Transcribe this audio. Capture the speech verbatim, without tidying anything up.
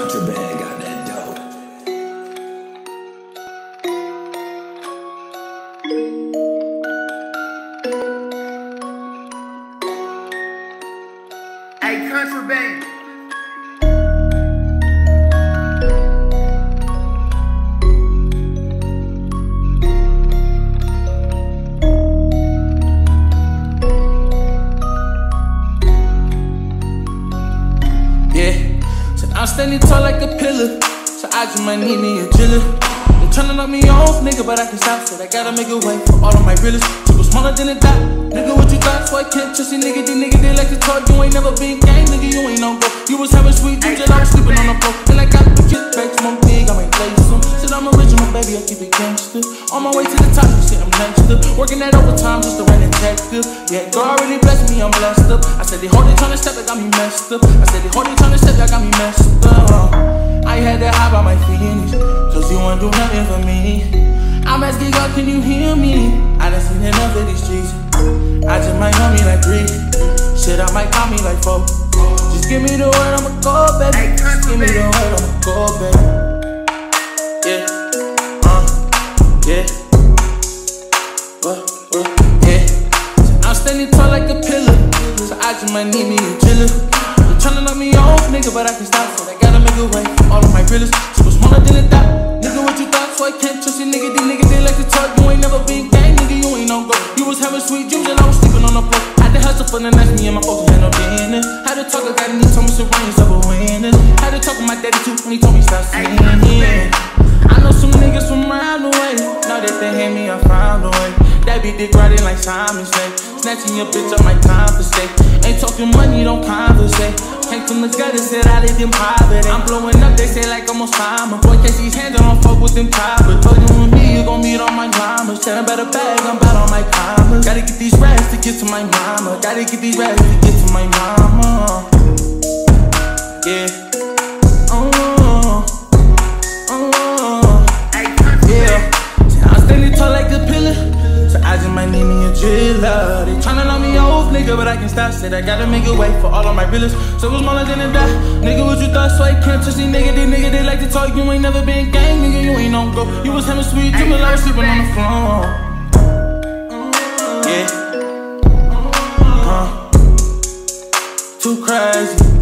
Contraband got that dope. Hey, Contraband. I'm standing tall like a pillar, so I just might need me a chiller. They tryna knock me off, nigga, but I can stop. Said I gotta make a way for all of my realest. Took smaller than a dot, nigga, what you thought? So I can't trust you, nigga. These niggas, they like to talk. You ain't never been gang, nigga, you ain't on go. You was having sweet dreams and I was sleeping on the floor. And I got the kickbacks, more big, I might lace them. Said I'm original, baby, I keep it gangster. On my way to the top, you see I'm next up. Working that overtime just to write a detective. Yeah, God really blessed me, I'm blessed up. I said they hold it, tryna step, they got me messed up. I said they hold it, tryna step, they got me messed up. I had to hide by my feelings, cause you won't do nothing for me. I'm asking God, can you hear me? I done seen enough of these streets. I just might know me like three. Shit, I might call me like four. Just give me the word, I'ma go, baby. Just give me the word, I'ma go, baby. Yeah, uh, yeah. What, what, yeah. So I'm standing tall like a pillar, so I just might need me a chiller. You're tryna knock me off, nigga, but I can stop. So I gotta make a way for all of my realest. Super smaller than a dot, nigga, what you thought? So I can't trust you, nigga. These niggas, they like to talk. You ain't never been gang, nigga, you ain't on go. You was having sweet dreams and I was sleeping on the floor. Had to hustle for the night, me and my folks had no dinner. Had to talk, I got in, he told me to run yourself a winner. Had to talk with my daddy too when he told me stop singing. I know some niggas from around the way. Now that they hate me, I found a way. That be dick riding like Simon Snake. Snatching your bitch up, my time for stay. Ain't talking money, don't conversate. Came from the gutter, said I lived in private. I'm blowing up, they say like I'm on Simon. Boy, catch these hands, I don't fuck with them choppers. Told you with me, you gon' meet all my dramas. Said I better bag, I'm bout on my commas. Gotta get these racks to get to my mama. Gotta get these racks to get to my mama. Yeah. Oh, oh, yeah. I'm standing tall like a pillar, so I just might need me a driller. They tryna knock me off, nigga, but I can stop. Said I gotta make a way for all of my realest. So it's smaller than a dot, nigga, what you thought? So I can't trust these nigga, these nigga, they like to talk. You ain't never been gang, nigga, you ain't on go. You was having sweet dreams, I was sleeping on the floor. Yeah, uh, too crazy.